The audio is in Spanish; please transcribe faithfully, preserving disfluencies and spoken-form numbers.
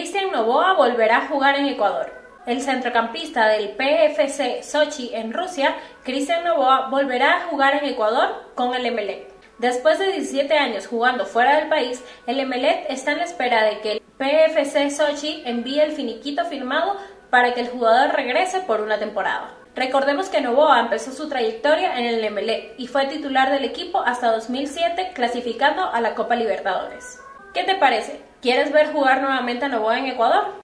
Cristian Noboa volverá a jugar en Ecuador. El centrocampista del P F C Sochi en Rusia, Cristian Noboa, volverá a jugar en Ecuador con el Emelec. Después de diecisiete años jugando fuera del país, el Emelec está en la espera de que el P F C Sochi envíe el finiquito firmado para que el jugador regrese por una temporada. Recordemos que Noboa empezó su trayectoria en el Emelec y fue titular del equipo hasta dos mil siete, clasificando a la Copa Libertadores. ¿Qué te parece? ¿Quieres ver jugar nuevamente a Noboa en Ecuador?